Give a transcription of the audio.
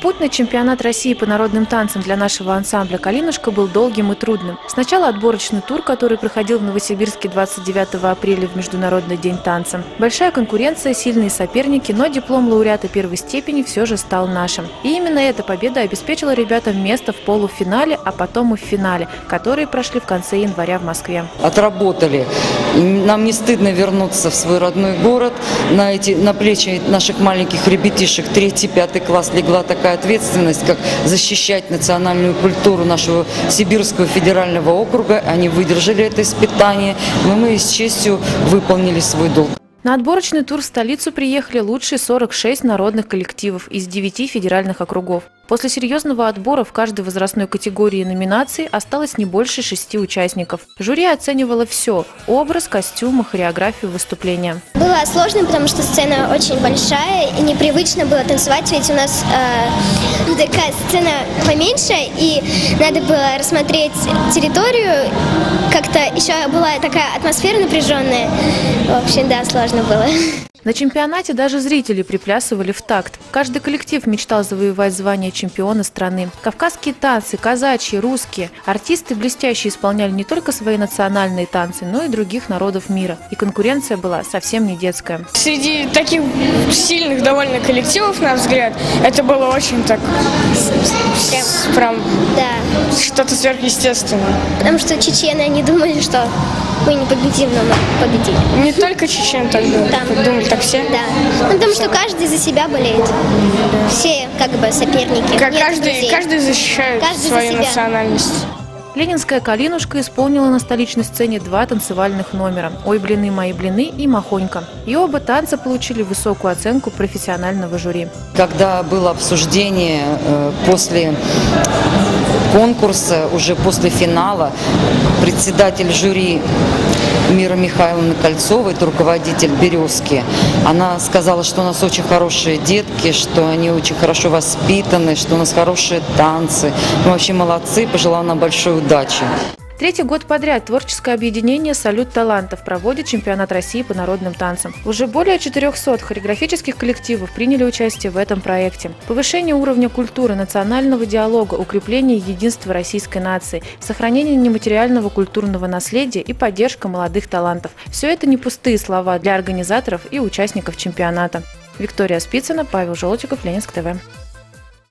Путь на чемпионат России по народным танцам для нашего ансамбля «Калинушка» был долгим и трудным. Сначала отборочный тур, который проходил в Новосибирске 29 апреля в Международный день танца. Большая конкуренция, сильные соперники, но диплом лауреата первой степени все же стал нашим. И именно эта победа обеспечила ребятам место в полуфинале, а потом и в финале, которые прошли в конце января в Москве. Отработали. Нам не стыдно вернуться в свой родной город. На плечи наших маленьких ребятишек 3-5 класс легла такая ответственность, как защищать национальную культуру нашего Сибирского федерального округа. Они выдержали это испытание, но мы с честью выполнили свой долг. На отборочный тур в столицу приехали лучшие 46 народных коллективов из 9 федеральных округов. После серьезного отбора в каждой возрастной категории и номинации осталось не больше 6 участников. Жюри оценивало все – образ, костюмы, хореографию, выступления. Было сложно, потому что сцена очень большая и непривычно было танцевать, ведь у нас такая сцена поменьше, и надо было рассмотреть территорию, как-то еще была такая атмосфера напряженная. В общем, да, сложно было. На чемпионате даже зрители приплясывали в такт. Каждый коллектив мечтал завоевать звание чемпиона страны. Кавказские танцы, казачьи, русские. Артисты блестяще исполняли не только свои национальные танцы, но и других народов мира. И конкуренция была совсем не детская. Среди таких сильных довольно коллективов, на взгляд, это было очень так, прям, да, что-то сверхъестественное. Потому что чечены, они думали, что мы не победим, но мы победили. Не только чечен так думали, так все. Да, ну, потому что каждый за себя болеет. Все как бы соперники. Каждый защищает свою национальность. Ленинская «Калинушка» исполнила на столичной сцене 2 танцевальных номера «Ой, блины, мои блины» и «Махонька». И оба танца получили высокую оценку профессионального жюри. Когда было обсуждение после конкурса, уже после финала, председатель жюри Мира Михайловна Кольцова, это руководитель «Березки», она сказала, что у нас очень хорошие детки, что они очень хорошо воспитаны, что у нас хорошие танцы. Мы вообще молодцы, пожелала нам большой удачи. Третий год подряд творческое объединение «Салют талантов» проводит чемпионат России по народным танцам. Уже более 400 хореографических коллективов приняли участие в этом проекте. Повышение уровня культуры, национального диалога, укрепление единства российской нации, сохранение нематериального культурного наследия и поддержка молодых талантов. Все это не пустые слова для организаторов и участников чемпионата. Виктория Спицына, Павел Желтиков, Ленинск ТВ.